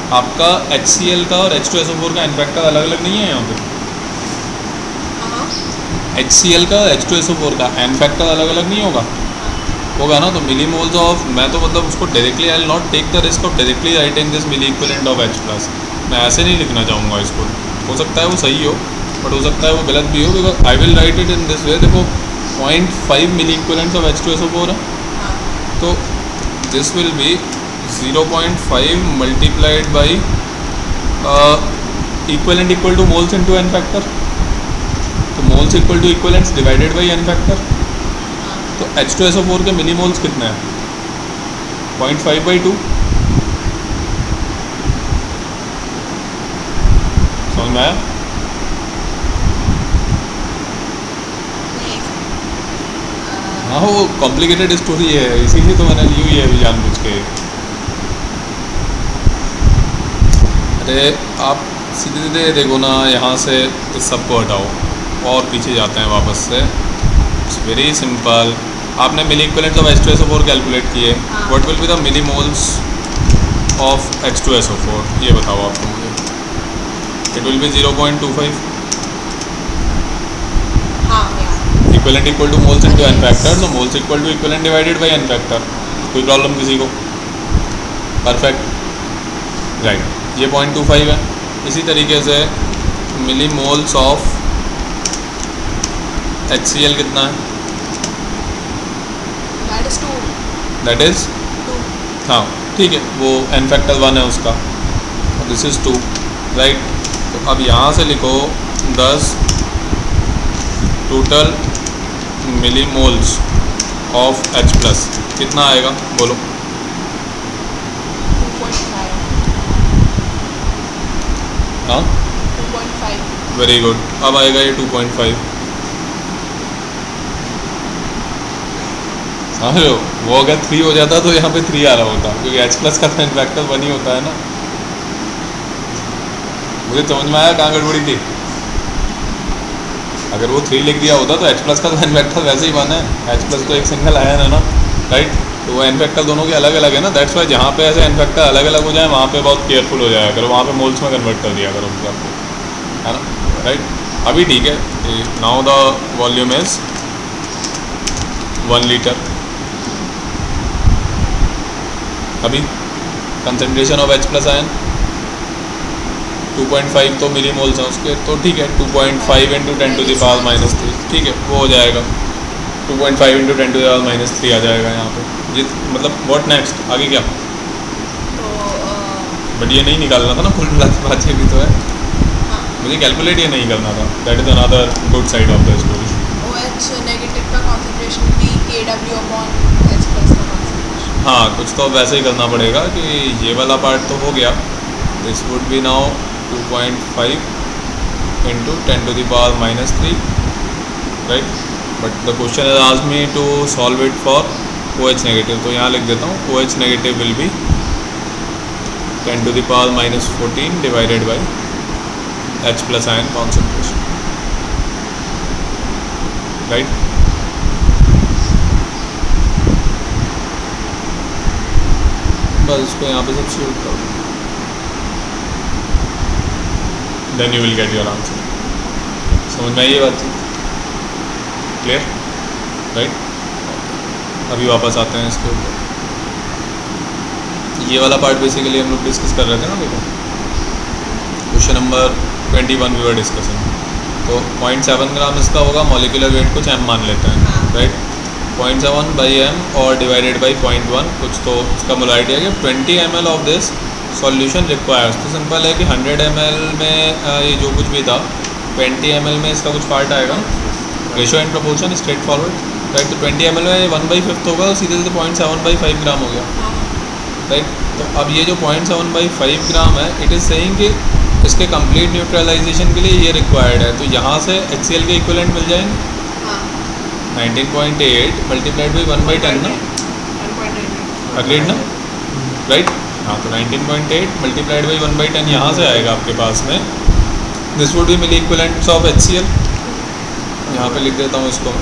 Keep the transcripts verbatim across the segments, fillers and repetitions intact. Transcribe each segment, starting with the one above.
आपका H C L का और H two S O four का एन फैक्टर अलग अलग नहीं है यहाँ पे? एच सी एल का H two S O four का एन फैक्टर अलग अलग नहीं होगा? होगा ना। तो मिली मोल्स ऑफ, मैं तो मतलब उसको directly I will not take the risk of directly writing this milli equivalent of H plus. मैं ऐसे नहीं लिखना चाहूँगा इसको। हो सकता है वो सही हो बट हो सकता है वो गलत भी हो, because I will write it in this way. देखो point five milli equivalents of H two S O four है, तो this will be zero point five multiplied by equivalent equal to moles into N factor. तो moles equal to equivalents divided by N factor. तो H two S O four के milli moles कितने हैं? Point five by two. समझ में आया? हाँ वो कॉम्प्लिकेटेड स्टोरी है, इसीलिए तो मैंने ली हुई है अभी जानबूझ के। अरे आप सीधे सीधे देखो ना, यहाँ से इस सबको हटाओ और पीछे जाते हैं वापस से। It's very simple. आपने milli equivalents of H two S O four calculate किए, what will be the milli moles of H two S O four? ये बताओ आपको मुझे। It will be zero point two five. Equivalent equal to moles into N factor, तो moles equal to equivalent divided by N factor. कोई problem किसी को? Perfect, right. ये point two five है। इसी तरीके से milli moles of H C L कितना है? That is two. That is two. हाँ ठीक है, वो एन फैक्टर वन है उसका, दिस इज़ टू, राइट। तो अब यहाँ से लिखो दस total milli moles of H plus कितना आएगा बोलो? Two point five. हाँ two point five. Very good. अब आएगा ये टू पॉइंट फाइव। समझ लो, वो अगर थ्री हो जाता तो यहाँ पे थ्री आ रहा होता, क्योंकि एच प्लस का तो एन फैक्टर वन ही होता है ना। मुझे समझ में आया कहाँ गड़बड़ी थी? अगर वो थ्री लिख दिया होता तो एच प्लस का तो एन फैक्टर वैसे ही बना है। एच प्लस तो एक सिंगल आया है ना, राइट। तो वो एन फैक्टर दोनों के अलग अलग है ना। दैट्स वाई जहाँ पे ऐसे एन फैक्टर अलग अलग हो जाए वहाँ पे बहुत केयरफुल हो जाया करो, वहाँ पे मोल्स में कन्वर्ट कर दिया करो आपको, है ना, राइट। अभी ठीक है। Now the volume is one litre. अभी concentration of H plus ion two point five तो मिली मोल्स हैं उसके, तो ठीक है। Two point five into ten to the power minus three, ठीक है, वो हो जाएगा। Two point five into ten to the power minus three आ जाएगा यहाँ पे। जित मतलब व्हाट नेक्स्ट, आगे क्या? तो बट ये नहीं निकालना था ना, कुल मिला के बात ये भी तो है। मुझे कैलकुलेट ये नहीं करना था। That is another good side of the story. OH negative का कॉन्सेंट्रेशन भी K W upon H plus का कॉन्सेंट्रेशन। हाँ कुछ तो वैसे ही करना पड़ेगा कि ये वाला पार्ट तो हो गया। This would be now two point five into ten to the power minus three, right. But the question is asked me to solve it for OH negative, तो यहाँ लिख देता हूँ OH negative will be ten to the power minus fourteen divided by H plus ion concentration, right. बस इसको यहाँ पे substitute कर दो, then you will get your answer. समझ में आई ये बात? Clear, right. अभी वापस आते हैं इसके ऊपर। ये वाला पार्ट बेसिकली हम लोग डिस्कस कर रहे थे ना। देखो question number twenty one we were discussing. तो पॉइंट सेवन ग्राम इसका होगा, मॉलिक्यूलर वेट कुछ एम मान लेते हैं, right. Point seven by M और डिवाइडेड बाई पॉइंट वन, कुछ तो उसका मोलारिटी आ गया। Twenty M L of this solution requires, तो सिंपल है कि हंड्रेड एम एल में आ, ये जो कुछ भी था ट्वेंटी एम एल में इसका कुछ पार्ट आएगा। Ratio and proportion straight forward, right. तो ट्वेंटी एम एल में वन बाई फिफ्थ होगा, सीधे सीधे point seven by five gram हो गया, राइट। तो अब ये जो point seven by five gram है, इट इज़ सेइंग कि इसके कंप्लीट न्यूट्रलाइजेशन के लिए ये रिक्वायर्ड है। तो यहाँ से एच सी एल के इक्विवेलेंट मिल जाएंगे nineteen point eight multiplied by one by ten ना, अग्रीड ना, राइट। हाँ तो nineteen point eight multiplied by one by ten यहाँ से आएगा आपके पास में। This would be milli equivalents of H C L. यहाँ पे लिख देता हूँ इसको।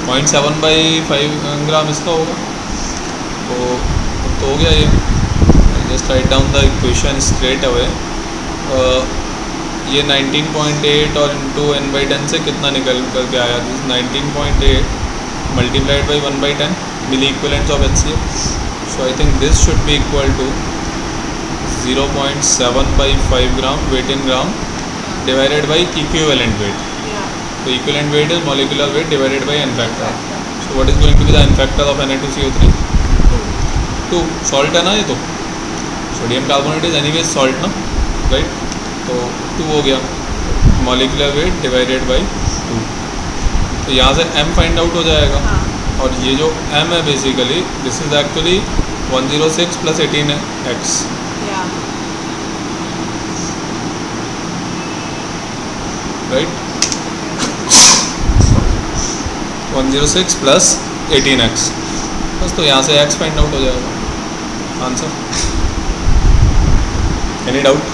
Point seven by five gram इसका होगा। तो तो हो गया ये। Just write down the equation straight away. ये नाइनटीन पॉइंट एट और इंटू एन बाई टेन से कितना निकल करके आया, this nineteen point eight multiplied by one by ten milli equivalents of H C F. So I think this should be equal to zero point seven by five gram weight in gram divided by equivalent weight. तो equivalent weight is molecular weight divided by N factor. So what is going to be the N factor of N A two C O three? Two. Salt है ना ये, तो sodium carbonate is anyways salt ना, right. तो two हो गया molecular weight divided by two. तो यहाँ से m फाइंड आउट हो जाएगा। हाँ। और ये जो m है basically this is actually one zero six plus eighteen X. Right, one zero six plus eighteen X बस। तो यहाँ से x फाइंड आउट हो जाएगा answer. Any doubt?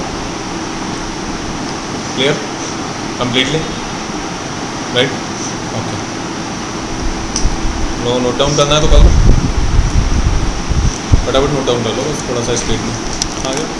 Clear completely? Right, okay. No note down करना है तो कर लो, फटाफट नोट डाउन कर लो, बस थोड़ा सा स्पीड में आ गया।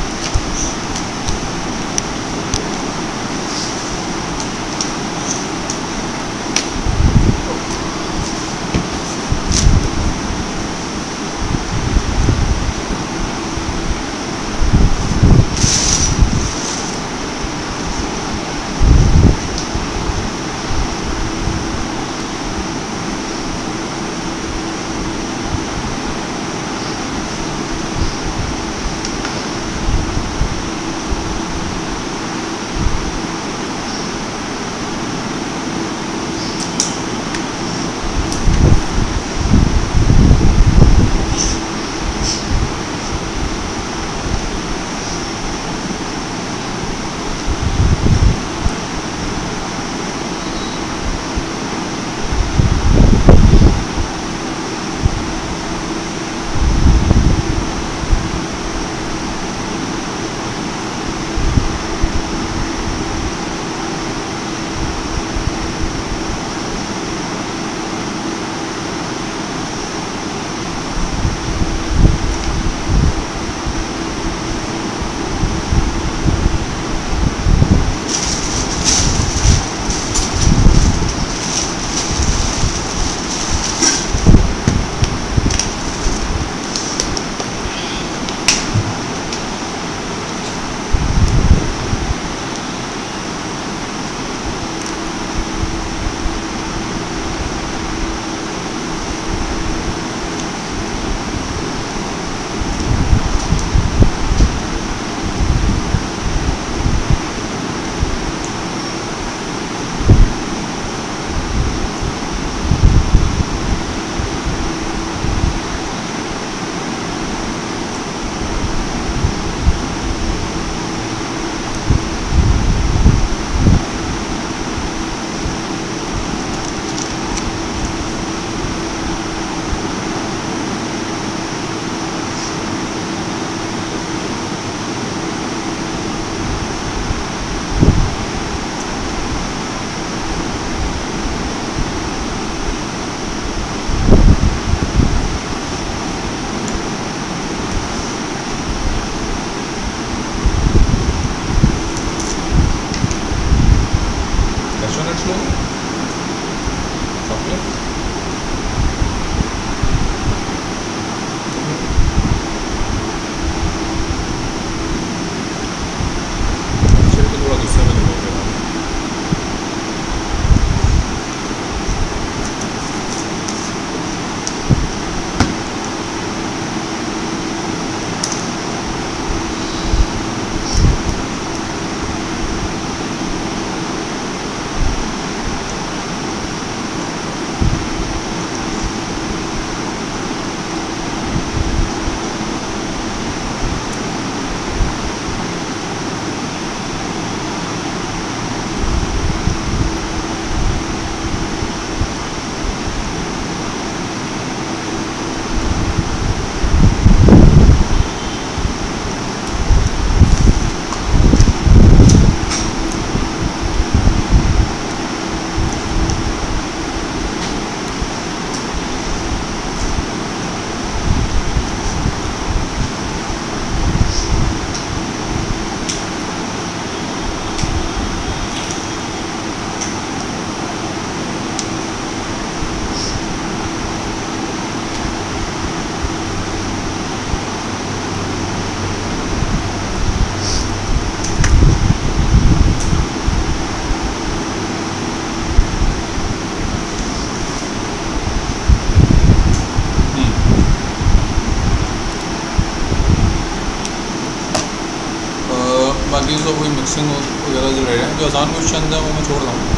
बाकी सब वही मिक्सिंग वगैरह जो रह रहे हैं, जो आसान क्वेश्चन है वो मैं छोड़ रहा हूँ।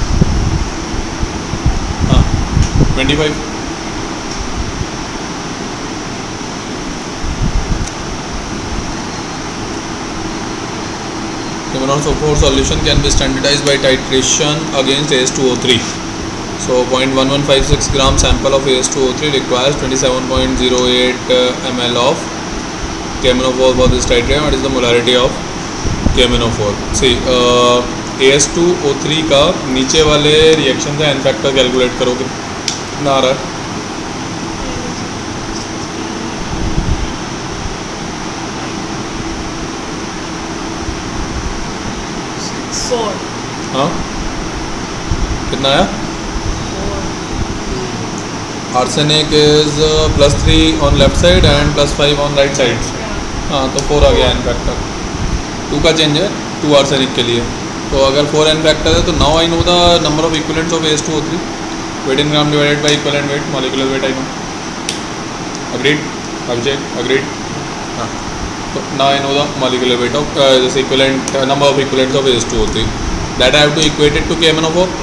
हाँ twenty five Kemenon four solution can be standardized by titration against A S two O three. So zero point one one five six gram sample of A S two O three requires twenty-seven point zero eight milliliters of Kemenon four for this titration. What is the molarity of Kemenon four? See, uh, A S two O three का नीचे वाले reaction का n factor calculate करोगे ना आ रहा है। Four. हाँ कितना आया? Arsenic is plus three on left side and plus five on right side. हाँ तो फोर आ गया एन फैक्टर। टू का चेंज है टू आर्सेनिक के लिए, तो अगर फोर एन फैक्टर है तो now I know the number of equivalents of A S two O three, weight in gram divided by equivalent weight, molecular weight I know. Agreed Abhishek? Agreed. हाँ तो now I know the molecular weight of uh, this equivalent uh, number of equivalents of A S two O three that I have to equate it to K M n O four.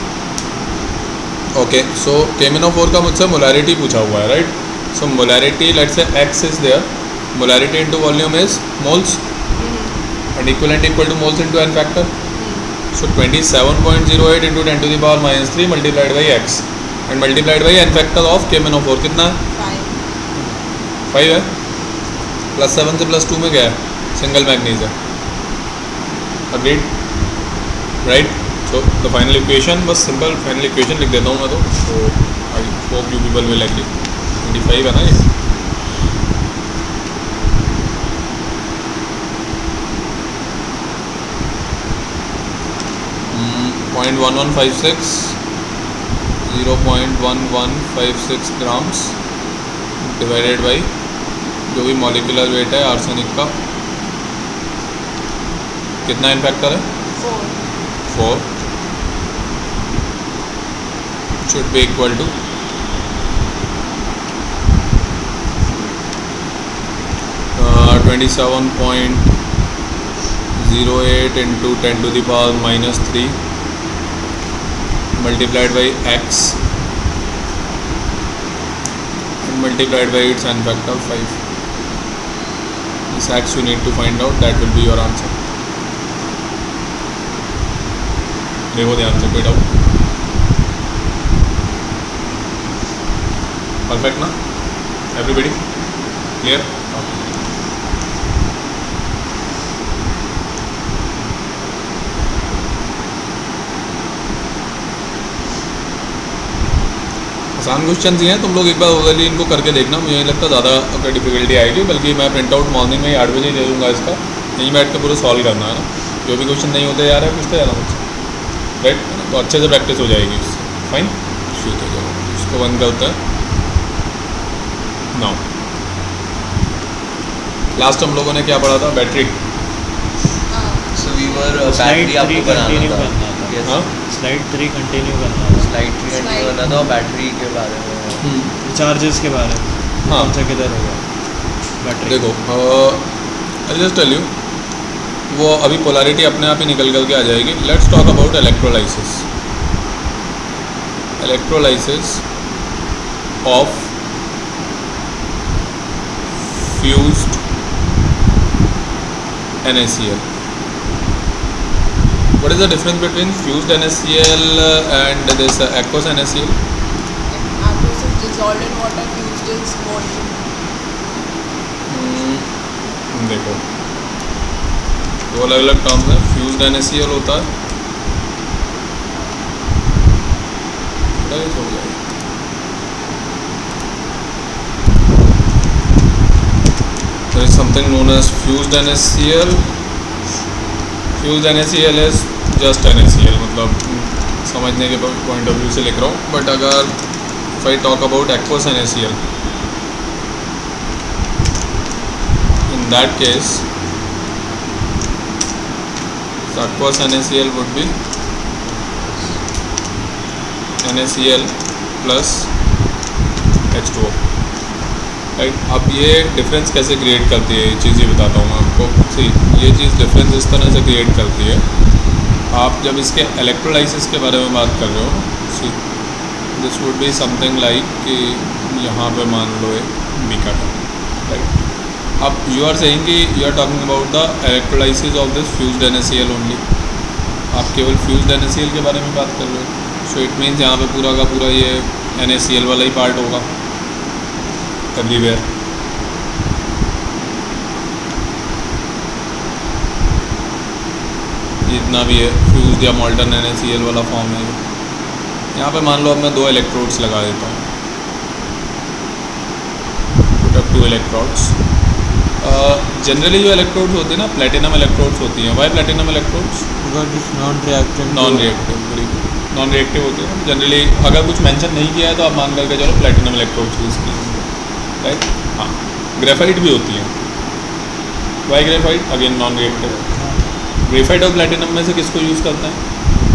Okay, so K M n O four का मुझसे molarity पूछा हुआ है, right? So molarity, let's say X is there, molarity into volume is moles, and equivalent equal to moles into n factor. So twenty-seven point zero eight into ten to the power minus three multiplied by X and multiplied by n factor of K M n O four कितना है? Five. Five है। Plus seven से plus two में क्या है? Single manganese है। Agreed right. So the final equation, बस simple final equation लिख देता हूँ मैं तो तो I hope you people will agree. Twenty five है ना ये? Point one one five six zero point one one five six grams divided by जो भी मॉलिक्यूलर वेट है आर्सेनिक का, कितना इन फैक्टर है? Four. Four should be equal to twenty seven point zero eight into ten to the power minus three multiplied by X multiplied by its n factor five. This X you need to find out, that will be your answer. देखो ध्यान से, कोई doubt? Perfect ना? Everybody clear? आसान question ही हैं, तुम लोग एक बार ओवरली इनको करके देखना। मुझे नहीं लगता ज़्यादा कोई डिफिकल्टी आएगी, बल्कि मैं प्रिंट आउट मॉर्निंग में ही आठ बजे दे दूँगा इसका, यहीं बैठ के पूरा सॉल्व करना है ना। जो भी क्वेश्चन नहीं होते यार है पूछते जाना मुझसे, राइट? तो अच्छे से प्रैक्टिस हो जाएगी उससे। फाइन, ठीक है, चलो इसको बंद करते हैं। नाउ लास्ट हम लोगों ने क्या पढ़ा था? Battery. So we were battery आपको बनाना था। हाँ स्लाइड थ्री कंटिन्यू करना था। स्लाइड थ्री कंटिन्यू करना था, बैटरी के बारे में, चार्जेस के बारे में। हाँ कौन सा किधर होगा बैटरी? देखो आई जस्ट टेल यू, वो अभी पोलैरिटी अपने आप ही निकल कर के आ जाएगी। Let's talk about electrolysis. Electrolysis of fused N A C L. What is the difference between fused N A C L and this uh, aqueous N A C L? Aqueous is dissolved in water, fused is molten. hmm, देखो दो अलग अलग terms हैं। Fused N A C L होता है, हो गया there is something known as fused N A C L. Fused N A C L is just N A C L, मतलब समझने के पॉइंट ऑफ व्यू से लिख रहा हूँ। बट अगर if I talk about aqueous N A C L, in that case aqueous N A C L would be N A C L plus H two O. Right. अब ये difference कैसे create करती है, ये चीज़ ही बताता हूँ मैं आपको। सी ये चीज़ डिफरेंस इस तरह से क्रिएट करती है, आप जब इसके इलेक्ट्रोलाइसिस के बारे में बात कर रहे हो, see this would be something like कि यहाँ पे मान लो एक बीकर है, राइट। अब यू आर सेइंग कि you are talking about the electrolysis of this fused N A C L only, आप केवल fused N A C L के बारे में बात कर रहे हो। सो इट मीन्स यहाँ पे पूरा का पूरा ये एन ए सी एल वाला ही पार्ट होगा एवरीवेयर। जितना भी है फ्यूज्ड या molten N A C L वाला फॉर्म है। यहाँ पे मान लो अब मैं दो इलेक्ट्रोड्स लगा देता हूँ, put up two electrodes. Generally जो इलेक्ट्रोड्स होते हैं ना, प्लेटिनम इलेक्ट्रोड्स होती हैं। Why platinum electrodes? Non reactive non reactive very good non reactive होती है जनरली। अगर कुछ मेंशन नहीं किया है तो आप मान करके चलो प्लेटिनम इलेक्ट्रोड्स यूज़ किए, राइट। हाँ, ग्रेफाइट भी होती हैं। Why graphite? Again non reactive. Graphite और प्लेटिनम में से किसको यूज़ करते हैं?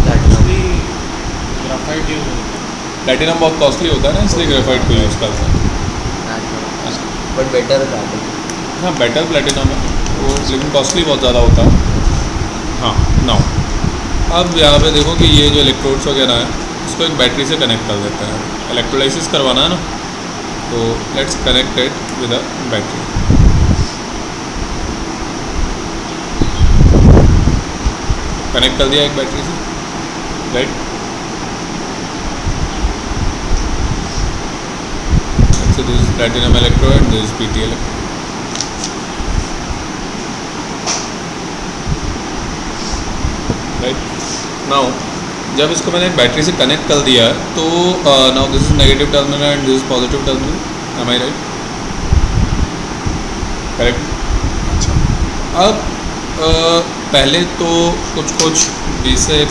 ग्रेफाइट यूज होता है। प्लेटिनम बहुत कॉस्टली होता है ना, इसलिए ग्रेफाइट को यूज़ करते हैं। बट बेटर है। हाँ बेटर प्लेटिनम है वो, लेकिन कॉस्टली बहुत ज़्यादा होता है। हाँ नाउ अब यहाँ पे देखो कि ये जो इलेक्ट्रोड्स वगैरह हैं इसको एक बैटरी से कनेक्ट कर देते हैं। इलेक्ट्रोलाइसिस करवाना है ना, तो let's connect it with a battery. Connect कर दिया एक बैटरी से, right. So this is platinum electrode, this is P T electrode. Right. Now जब इसको मैंने बैटरी से कनेक्ट कर दिया है तो now this is negative terminal and this is positive terminal, am I right? Correct. अच्छा, अब uh, पहले तो कुछ कुछ बेसिक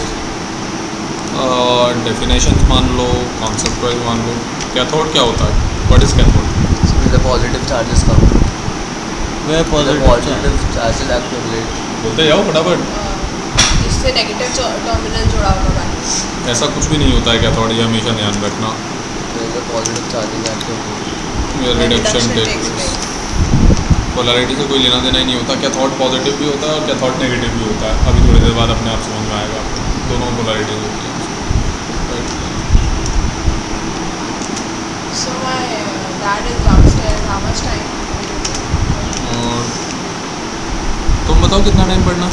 डेफिनेशंस मान लो, कॉन्सेप्ट वाइज मान लो। कैथोड क्या होता है? What is cathode? So when the positive charges come, where the positive positive charges accumulate. बोलते जाओ फटाफट। इससे नेगेटिव टर्मिनल जुड़ा होगा बैटरी। ऐसा कुछ भी नहीं होता है कैथोड, ये हमेशा ध्यान रखना। When the positive charges accumulate. Reduction takes place. Polarity से कोई लेना देना ही नहीं होता। कैथोड पॉजिटिव भी होता है और कैथोड नेगेटिव भी होता है। अभी थोड़ी देर बाद अपने आप समझ में आएगा, दोनों पोलैरिटीज होती है। So my uh, dad is downstairs. How much time? और तुम बताओ कितना टाइम पढ़ना?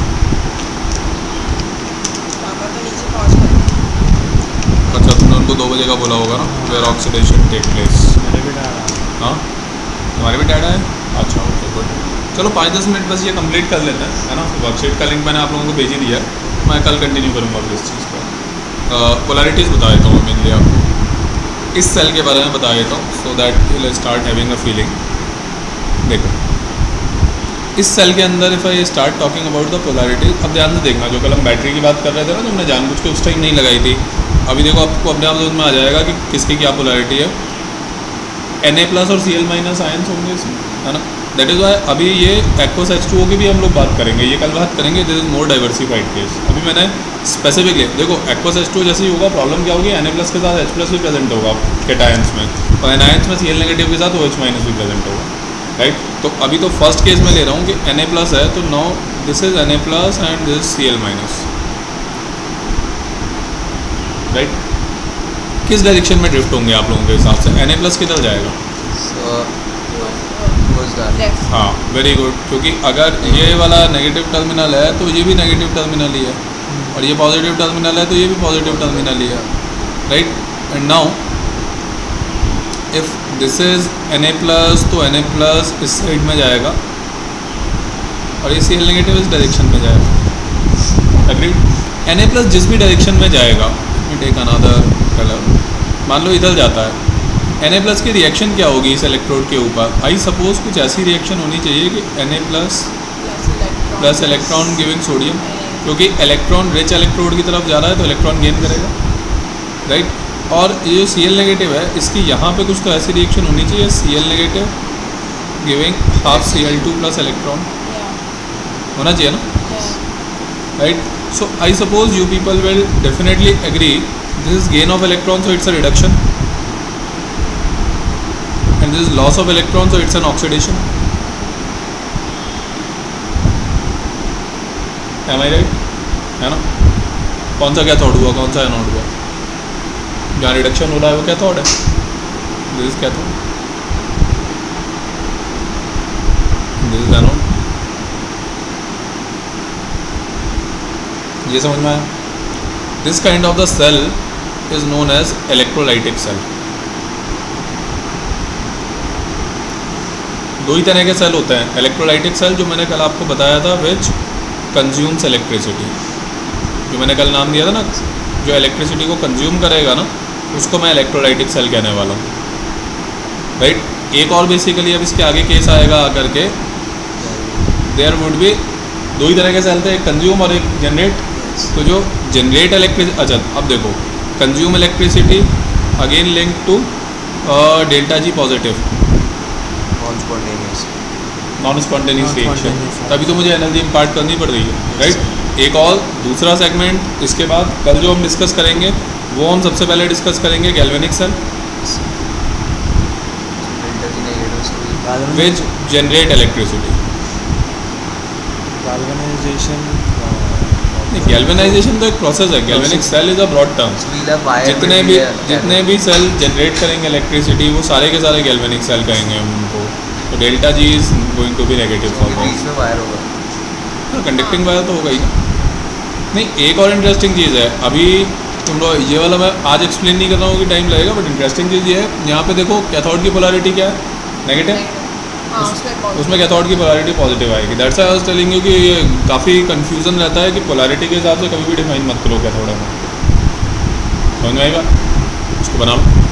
पापा तो नीचे पहुंच गए। अच्छा, तुमने उनको दो बजे का बोला होगा ना, वेयर ऑक्सीडेशन टेक प्लेस। मेरे भी डाला। हाँ तुम्हारे भी डाटा है? अच्छा ओके गुड। चलो पाँच दस मिनट बस ये कंप्लीट कर लेते हैं, है ना। वर्कशीट का लिंक मैंने आप लोगों को भेज ही दिया है, मैं कल कंटिन्यू करूँगा फिर इस चीज़ पर। पोलैरिटीज़ बता देता हूँ मेनली आपको, इस सेल के बारे में बता देता हूँ so that will start having a feeling. देखो इस सेल के अंदर if I start talking about the polarity, अब ध्यान से देखना, जो कल हम बैटरी की बात कर रहे थे ना, जो हमने जानबूझ के उस टाइम नहीं लगाई थी, अभी देखो आपको अपने आप समझ में आ जाएगा कि किसकी क्या पोलैरिटी है। एन ए प्लस और सी एल माइनस आयंस होंगे इसमें, है ना। दैट इज़ वाई अभी ये एक्वस एच टू ओ की भी हम लोग बात करेंगे, ये कल बात करेंगे। This is more diversified case. अभी मैंने स्पेसिफिकली देखो एक्वस एच टू ओ जैसे ही होगा, प्रॉब्लम क्या होगी, एन ए प्लस के साथ एच प्लस भी प्रेजेंट होगा केटायंस में, और एनायंस में सी एल नेगेटिव के साथ ओ एच माइनस भी प्रेजेंट होगा, राइट। तो अभी तो फर्स्ट केस में ले रहा हूँ कि एन ए प्लस है, तो no this is N A plus and this is C L minus, right. किस डायरेक्शन में ड्रिफ्ट होंगे आप लोगों के हिसाब से? एन ए प्लस किधर जाएगा? So towards that. Left. हाँ वेरी गुड, क्योंकि अगर ये वाला नेगेटिव टर्मिनल है तो ये भी नेगेटिव टर्मिनल ही है, और ये पॉजिटिव टर्मिनल है तो ये भी पॉजिटिव टर्मिनल ही है, right. And now if this is N A plus, तो एन ए प्लस इस साइड में जाएगा और ये सी एल नेगेटिव इस डायरेक्शन में जाएगा, एग्रीड। एन ए प्लस जिस भी डायरेक्शन में जाएगा, टेक अनदर कलर, मान लो इधर जाता है, एन ए प्लस की रिएक्शन क्या होगी इस इलेक्ट्रोड के ऊपर? आई सपोज कुछ ऐसी रिएक्शन होनी चाहिए कि N A plus plus electron giving sodium, क्योंकि इलेक्ट्रॉन रिच इलेक्ट्रोड की तरफ जा रहा है तो इलेक्ट्रॉन गेन करेगा, राइट। और ये जो सी एल नेगेटिव है, इसकी यहाँ पे कुछ तो ऐसी रिएक्शन होनी चाहिए, C L negative giving half C L two plus electron होना चाहिए ना, right. So I suppose you people will definitely agree this is gain of electron, so it's a reduction, and this is loss of electron, so it's an oxidation. Am I right? है ना. कौन सा cathode हुआ, कौन सा anode हुआ? जहाँ reduction हो रहा है वो कैथोड है. This is cathode, this is anode. ये समझ में आया? This kind of the cell is known as electrolytic cell. दो ही तरह के सेल होते हैं. इलेक्ट्रोलाइटिक सेल जो मैंने कल आपको बताया था, विच कंज्यूम्स इलेक्ट्रिसिटी, जो मैंने कल नाम दिया था ना, जो इलेक्ट्रिसिटी को कंज्यूम करेगा ना, उसको मैं इलेक्ट्रोलाइटिक सेल कहने वाला हूँ. राइट. एक और बेसिकली अब इसके आगे केस आएगा आकर के, देयर वुड बी दो ही तरह के सेल थे, एक कंज्यूम और एक जनरेट. तो जो जनरेट इलेक्ट्रिसिटी, अच्छा अब देखो, consume electricity again link to delta G positive, non spontaneous non spontaneous reaction. Non-spontaneous. तभी तो मुझे एनर्जी इम्पार्ट करनी पड़ रही है. राइट. एक और दूसरा सेगमेंट इसके बाद कल जो हम डिस्कस करेंगे, वो हम सबसे पहले डिस्कस करेंगे galvanic cell, delta G negative which generate electricity. galvanization. Galvanization तो एक प्रोसेस है. Galvanic cell is a broad term. जितने भी जितने भी सेल जनरेट करेंगे इलेक्ट्रिसिटी, वो सारे के सारे गैल्वेनिक सेल कहेंगे हम उनको. तो delta G is going to be negative for बीच में वायर होगा, कंडक्टिंग वायर तो होगा ही. नहीं, एक और इंटरेस्टिंग चीज़ है, अभी तुम लोग ये वाला मैं आज एक्सप्लेन नहीं कर रहा हूँ कि टाइम लगेगा, बट इंटरेस्टिंग चीज़ ये है, यहाँ पे देखो कैथोड की पोलैरिटी क्या है, नेगेटिव. हाँ, उसमें positive. उसमें कैथोड की पोलैरिटी पॉजिटिव आएगी. That's why I was telling you कि ये काफ़ी कंफ्यूजन रहता है कि पोलैरिटी के हिसाब से कभी भी डिफाइन मत करो कैथोड में. समझ में आएगा? उसको बना लो.